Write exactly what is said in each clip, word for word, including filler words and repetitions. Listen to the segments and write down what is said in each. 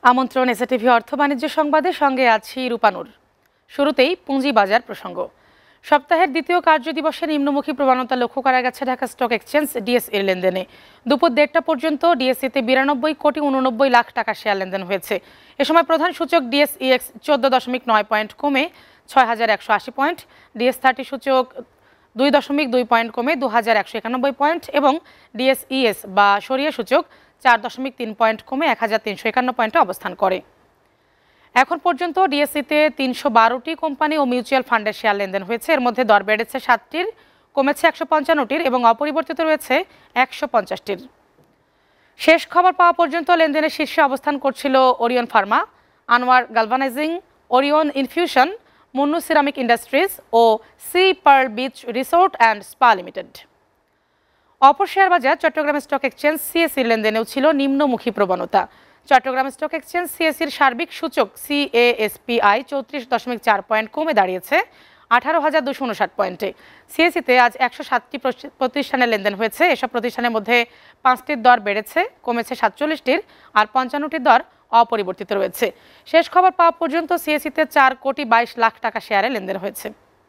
আমন্ত্রণ এসএটিভি অর্থ বাণিজ্য সংবাদের সঙ্গে আছি রূপানুর। শুরুতেই পুঁজিবাজার প্রসঙ্গ। সপ্তাহের দ্বিতীয় কার্যদিবসে নিম্নমুখী প্রবণতা লক্ষ্য করা গেছে ঢাকা স্টক এক্সচেঞ্জ ডিএসইর লেনদেনে। দুপুর দেড়টা পর্যন্ত ডিএসইতে বিরানব্বই কোটি উননব্বই লাখ টাকা শেয়ার লেনদেন হয়েছে। এ সময় প্রধান সূচক ডিএসইএক্স চোদ্দ দশমিক নয় পয়েন্ট কমে ছয় হাজার একশো আশি পয়েন্ট, ডিএস থার্টি সূচক দুই দশমিক দুই পয়েন্ট কমে দু হাজার একশো একানব্বই পয়েন্ট এবং ডিএসইএস বা সরিয়া সূচক চার দশমিক তিন পয়েন্ট কমে এক হাজার তিনশো একান্ন পয়েন্টে অবস্থান করে। এখন পর্যন্ত ডিএসইতে তিনশো বারোটি কোম্পানি ও মিউচুয়াল ফান্ডের শেয়ার লেনদেন হয়েছে। এর মধ্যে দর বেড়েছে সাতটির, কমেছে একশো পঞ্চান্নটির এবং অপরিবর্তিত রয়েছে একশো পঞ্চাশটির। শেষ খবর পাওয়া পর্যন্ত লেনদেনের শীর্ষে অবস্থান করছিল Orion Pharma, Anwar Galvanizing, Orion Infusion, Monno Ceramic Industries ও Sea Pearl Beach Resort and Spa Limited. অপর শেয়ার বাজার চট্টগ্রাম স্টক এক্সচেঞ্জ সিএসির লেনদেনেও ছিল নিম্নমুখী প্রবণতা। চট্টগ্রাম স্টক এক্সচেঞ্জ সিএসির সার্বিক সূচক সিএএসপিআই চৌত্রিশ দশমিক চার পয়েন্ট কমে দাঁড়িয়েছে আঠারো হাজার দুশো উনষাট পয়েন্টে। সিএসিতে আজ একশো সাতটি প্রতিষ্ঠানের লেনদেন হয়েছে। এসব প্রতিষ্ঠানের মধ্যে পাঁচটির দর বেড়েছে, কমেছে সাতচল্লিশটির, আর পঞ্চান্নটির দর অপরিবর্তিত রয়েছে। শেষ খবর পাওয়া পর্যন্ত সিএসিতে চার কোটি বাইশ লাখ টাকা শেয়ারে লেনদেন হয়েছে।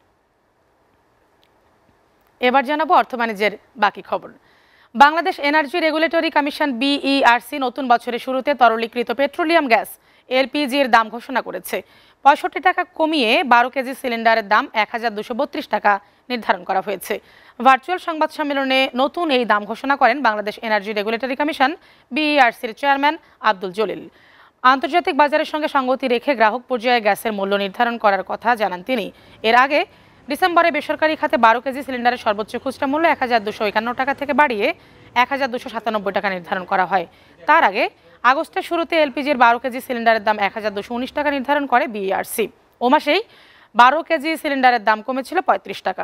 এবার জানাবো অর্থ বাণিজ্যের বাকি খবর। Bangladesh Energy Regulatory Commission BERC নতুন বছরের শুরুতে তরলীকৃত পেট্রোলিয়াম গ্যাস এলপিজির দাম ঘোষণা করেছে। পঁয়ষট্টি টাকা কমিয়ে বারো কেজি সিলিন্ডারের দাম এক হাজার দুশো বত্রিশ টাকা নির্ধারণ করা হয়েছে। ভার্চুয়াল সংবাদ সম্মেলনে নতুন এই দাম ঘোষণা করেন বাংলাদেশ এনার্জি রেগুলেটরি কমিশন বিইআরসির চেয়ারম্যান আব্দুল জলিল। আন্তর্জাতিক বাজারের সঙ্গে সঙ্গতি রেখে গ্রাহক পর্যায়ে গ্যাসের মূল্য নির্ধারণ করার কথা জানান তিনি। এর আগে ডিসেম্বরে বেসরকারি খাতে বারো কেজি সিলিন্ডারের সর্বোচ্চ খুচরা মূল্য এক হাজার দুশো একান্ন টাকা থেকে বাড়িয়ে এক হাজার দুশো সাতানব্বই টাকা নির্ধারণ করা হয়। তার আগে আগস্টের শুরুতে এলপিজির বারো কেজি সিলিন্ডারের দাম এক হাজার দুশো উনিশ টাকা নির্ধারণ করে বিইআরসি। ও মাসেই বারো কেজি সিলিন্ডারের দাম কমেছিল পঁয়ত্রিশ টাকা।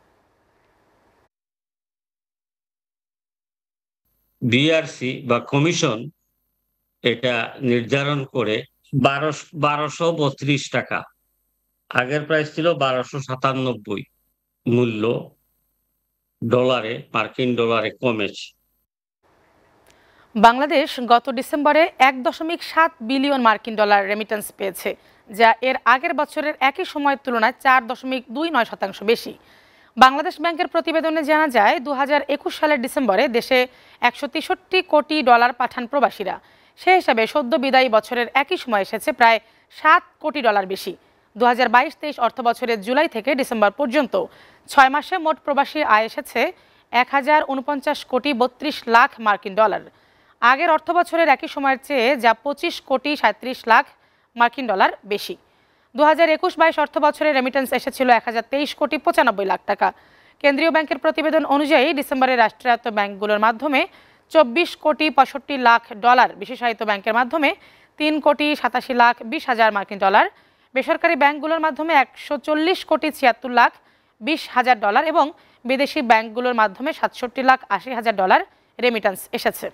বিইআরসি বা কমিশন এটা নির্ধারণ করে বারোশো বারোশো বত্রিশ টাকা। আগের প্রাইস ছিল বারোশো সাতানব্বই। মূল্য ডলারে, মার্কিন ডলারে কমেছে। বাংলাদেশ গত ডিসেম্বরে এক দশমিক সাত বিলিয়ন মার্কিন ডলার রেমিটেন্স পেয়েছে, যা এর আগের বছরের একই সময়ের তুলনায় চার দশমিক দুই নয় শতাংশ বেশি। বাংলাদেশ ব্যাংকের প্রতিবেদনে জানা যায়, দু হাজার একুশ সালের ডিসেম্বরে দেশে একশো তেষট্টি কোটি ডলার পাঠান প্রবাসীরা। সে হিসাবে সদ্য বিদায়ী বছরের একই সময় এসেছে প্রায় সাত কোটি ডলার বেশি। দু হাজার বাইশ তেইশ অর্থ বছরের জুলাই থেকে ডিসেম্বর পর্যন্ত ছয় মাসে মোট প্রবাসী আয় এসেছে এক হাজার উনপঞ্চাশ কোটি বত্রিশ লাখ মার্কিন ডলার। আগের অর্থ বছরের একই সময়ের চেয়ে যা পঁচিশ কোটি সাঁত্রিশ লাখ মার্কিন ডলার বেশি। দু হাজার একুশ বাইশ অর্থ বছরে রেমিটেন্স এসেছিল এক হাজার তেইশ কোটি পঁচানব্বই লাখ টাকা। কেন্দ্রীয় ব্যাংকের প্রতিবেদন অনুযায়ী ডিসেম্বরে রাষ্ট্রায়ত্ত ব্যাংকগুলোর মাধ্যমে চব্বিশ কোটি পঁয়ষট্টি লাখ ডলার, বিশেষায়িত ব্যাংকের মাধ্যমে তিন কোটি সাতাশি লাখ বিশ হাজার মার্কিন ডলার, বেসরকারি ব্যাংকগুলোর মাধ্যমে একশো চল্লিশ কোটি ছিয়াত্তর লাখ বিশ হাজার ডলার এবং বিদেশি ব্যাংকগুলোর মাধ্যমে সাতষট্টি লাখ আশি হাজার ডলার রেমিটেন্স এসেছে।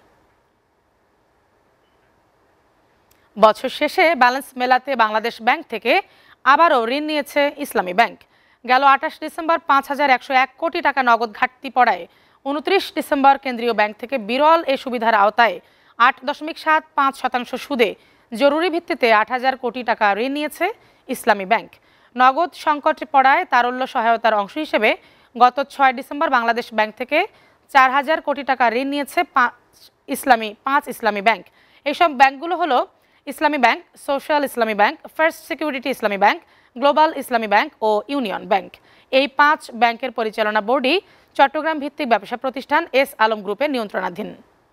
বছর শেষে ব্যালেন্স মেলাতে বাংলাদেশ ব্যাংক থেকে আবারও ঋণ নিয়েছে ইসলামী ব্যাংক। গেল আঠাশ ডিসেম্বর পাঁচ হাজার একশো এক কোটি টাকা নগদ ঘাটতি পড়ায় উনত্রিশ ডিসেম্বর কেন্দ্রীয় ব্যাংক থেকে বিরল এ সুবিধার আওতায় আট দশমিক সাত পাঁচ শতাংশ সুদে জরুরি ভিত্তিতে আট হাজার কোটি টাকা ঋণ নিয়েছে ইসলামী ব্যাংক। নগদ সংকটে পড়ায় তারল্য সহায়তার অংশ হিসেবে গত ছয় ডিসেম্বর বাংলাদেশ ব্যাংক থেকে চার হাজার কোটি টাকা ঋণ নিয়েছে ইসলামী পাঁচ ইসলামী ব্যাংক। এইসব ব্যাংকগুলো হলো Islami Bank, Social Islami Bank, First Security Islami Bank, Global Islami Bank ও ইউনিয়ন ব্যাংক। এই পাঁচ ব্যাংকের পরিচালনা বোর্ডই চট্টগ্রাম ভিত্তিক ব্যবসা প্রতিষ্ঠান এস আলম গ্রুপের নিয়ন্ত্রণাধীন।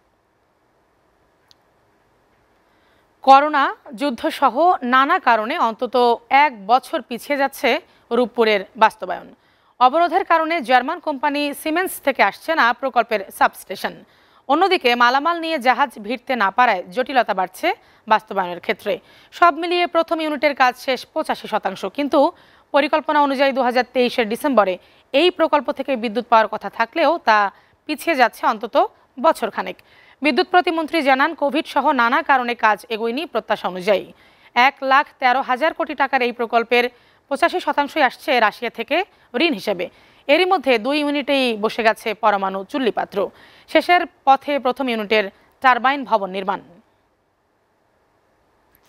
করোনা, যুদ্ধসহ নানা কারণে অন্তত এক বছর পিছিয়ে যাচ্ছে রূপপুরের বাস্তবায়ন। অবরোধের কারণে জার্মান কোম্পানি সিমেন্স থেকে আসছে না প্রকল্পের সাবস্টেশন। অন্যদিকে মালামাল নিয়ে জাহাজ ভিড়তে না পারায় জটিলতা বাড়ছে বাস্তবায়নের ক্ষেত্রে। সব মিলিয়ে প্রথম ইউনিটের কাজ শেষ পঁচাশি শতাংশ, কিন্তু পরিকল্পনা অনুযায়ী দু হাজার তেইশের ডিসেম্বরে এই প্রকল্প থেকে বিদ্যুৎ পাওয়ার কথা থাকলেও তা পিছিয়ে যাচ্ছে অন্তত বছর খানেক। বিদ্যুৎ প্রতিমন্ত্রী জানান, কোভিড সহ নানা কারণে কাজ এগোয়নি প্রত্যাশা অনুযায়ী। এক লাখ তেরো হাজার কোটি টাকার এই প্রকল্পের পঁচাশি শতাংশই আসছে রাশিয়া থেকে ঋণ হিসেবে। এরই মধ্যে দুই ইউনিটেই বসে গেছে পরমাণু চুল্লিপাত্র। শেষের পথে প্রথম ইউনিটের টারবাইন ভবন নির্মাণ।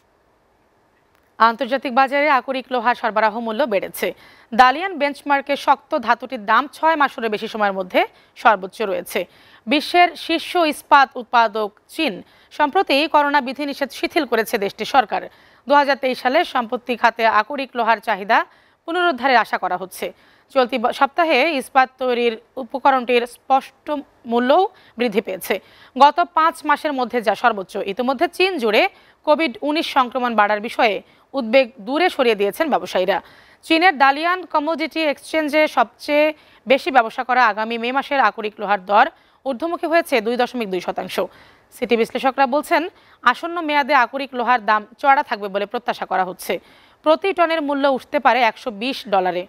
আন্তর্জাতিক বাজারে আকরিক লোহার সরবরাহ মূল্য বেড়েছে। দালিয়ান বেঞ্চমার্কে শক্ত ধাতুটির দাম ছয় মাসের বেশি সময়ের মধ্যে সর্বোচ্চ রয়েছে। বিশ্বের শীর্ষ ইস্পাত উৎপাদক চীন সম্প্রতি করোনা বিধিনিষেধ শিথিল করেছে দেশটির সরকার। দু হাজার তেইশ সালে সম্পত্তি খাতে আকরিক লোহার চাহিদা পুনরুদ্ধারের আশা করা হচ্ছে। চলতি সপ্তাহে ইস্পাত তৈরির উপকরণটির স্পষ্ট মূল্যও বৃদ্ধি পেয়েছে গত পাঁচ মাসের মধ্যে, যা সর্বোচ্চ। ইতিমধ্যে চীন জুড়ে কোভিড উনিশ সংক্রমণ বাড়ার বিষয়ে উদ্বেগ দূরে সরিয়ে দিয়েছেন ব্যবসায়ীরা। চীনের দালিয়ান কমোডিটি এক্সচেঞ্জে সবচেয়ে বেশি ব্যবসা করা আগামী মে মাসের আকরিক লোহার দর ঊর্ধ্বমুখী হয়েছে দুই দশমিক দুই শতাংশ। সিটি বিশ্লেষকরা বলছেন, আসন্ন মেয়াদে আকরিক লোহার দাম চড়া থাকবে বলে প্রত্যাশা করা হচ্ছে। প্রতি টনের মূল্য উঠতে পারে একশো বিশ ডলারে।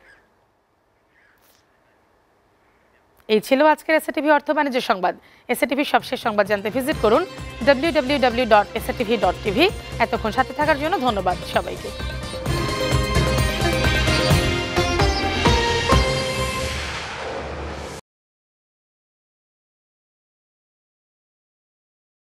এই ছিল আজকের এসএটিভি অর্থ বাণিজ্য সংবাদ। এসএটিভির সবশেষ সংবাদ জানতে ভিজিট করুন W W W dot S A T V dot TV. এতক্ষণ সাথে থাকার জন্য ধন্যবাদ সবাইকে।